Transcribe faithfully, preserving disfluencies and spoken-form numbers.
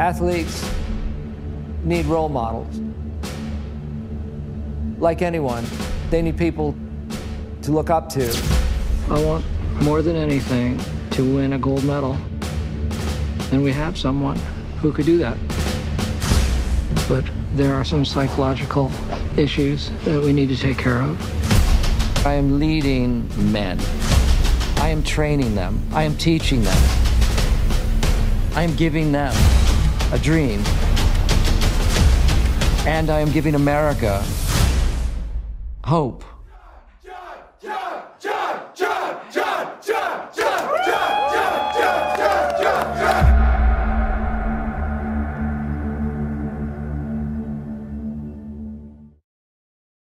Athletes need role models. Like anyone, they need people to look up to. I want, more than anything, to win a gold medal. And we have someone who could do that. But there are some psychological issues that we need to take care of. I am leading men. I am training them. I am teaching them. I am giving them a dream. And I am giving America hope.